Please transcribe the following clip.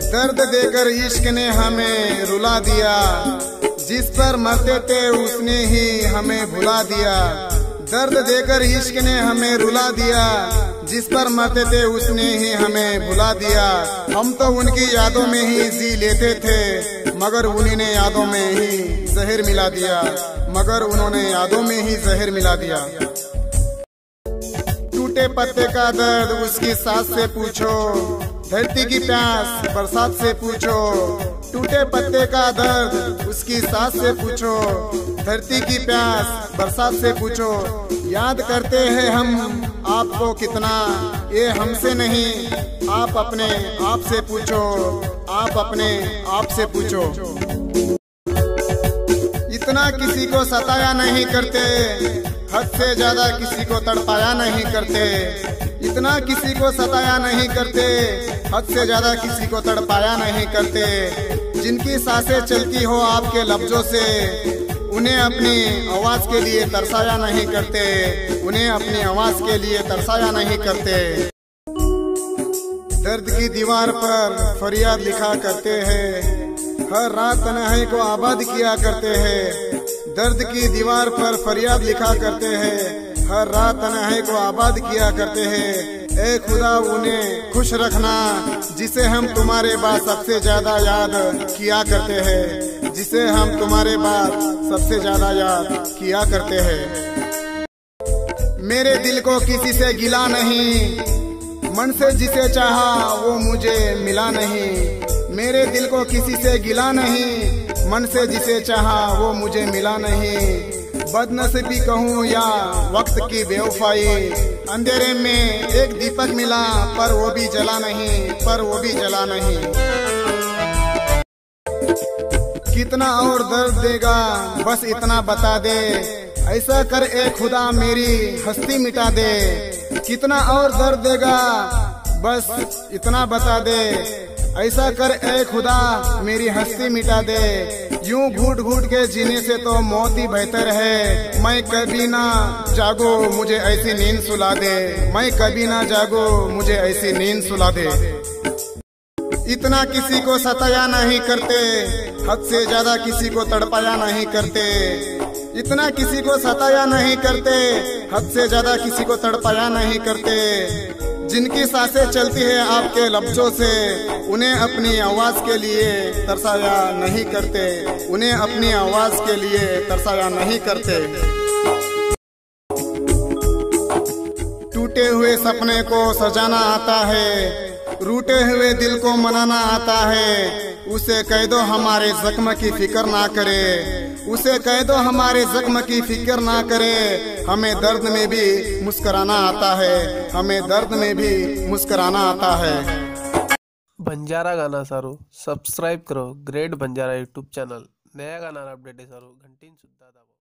दर्द देकर इश्क ने हमें रुला दिया, जिस पर मरते थे उसने ही हमें भुला दिया। दर्द देकर इश्क ने हमें रुला दिया, जिस पर मरते थे उसने ही हमें भुला दिया। हम तो उनकी यादों में ही जी लेते थे, मगर उन्हीं ने यादों में ही जहर मिला दिया, मगर उन्होंने यादों में ही जहर मिला दिया। टूटे पत्ते का दर्द उसकी सांस से पूछो, धरती की प्यास बरसात से पूछो। टूटे पत्ते का दर्द उसकी सांस से पूछो, धरती की प्यास बरसात से पूछो। याद करते हैं हम आपको कितना, ये हमसे नहीं आप अपने आप से पूछो, आप अपने आप से पूछो। इतना किसी को सताया नहीं करते, हद से ज्यादा किसी को तड़पाया नहीं करते। इतना किसी को सताया नहीं करते, हद से ज्यादा किसी को तड़पाया नहीं करते। जिनकी सांसें चलती हो आपके लफ्जों से, उन्हें अपनी आवाज के लिए तरसाया नहीं करते, उन्हें अपनी आवाज के लिए तरसाया नहीं करते। दर्द की दीवार पर फरियाद लिखा करते हैं, हर रात तन्हाई को आबाद किया करते हैं। दर्द की दीवार पर फरियाद लिखा करते हैं, हर रात तन्हाई को आबाद किया करते हैं। ए खुदा उन्हें खुश रखना, जिसे हम तुम्हारे बाद सबसे ज्यादा याद किया करते हैं, जिसे हम तुम्हारे बाद सबसे ज्यादा याद किया करते हैं। मेरे दिल को किसी से गिला नहीं, मन से जिसे चाहा वो मुझे मिला नहीं। मेरे दिल को किसी से गिला नहीं, मन से जिसे चाहा वो मुझे मिला नहीं। बदनसीबी कहूँ या वक्त की बेवफाई, अंधेरे में एक दीपक मिला पर वो भी जला नहीं, पर वो भी जला नहीं। कितना और दर्द देगा बस इतना बता दे, ऐसा कर ए खुदा मेरी हस्ती मिटा दे। कितना और दर्द देगा बस इतना बता दे, ऐसा कर ए खुदा मेरी हस्ती मिटा दे। यूं घूट घूट के जीने से तो मौत ही बेहतर है। मैं कभी ना जागो मुझे ऐसी नींद सुला दे, मैं कभी ना जागो मुझे ऐसी नींद सुला दे। इतना किसी को सताया नहीं करते, हद से ज्यादा किसी को तड़पाया नहीं करते। इतना किसी को सताया नहीं करते, हद से ज्यादा किसी को तड़पाया नहीं करते। जिनकी सांसें चलती है आपके लफ्जों से, उन्हें अपनी आवाज के लिए तरसाया नहीं करते, उन्हें अपनी आवाज के लिए तरसाया नहीं करते। टूटे हुए सपने को सजाना आता है, रूठे हुए दिल को मनाना आता है। उसे कह दो हमारे जख्म की फिक्र ना करे, उसे कह दो हमारे जख्म की फिक्र ना करे। हमें दर्द में भी मुस्कुराना आता है, हमें दर्द में भी मुस्कुराना आता है। बंजारा गाना सारू सब्सक्राइब करो ग्रेट बंजारा यूट्यूब चैनल। नया गाना अपडेट है सारू घंटी सुद्धा दाबो।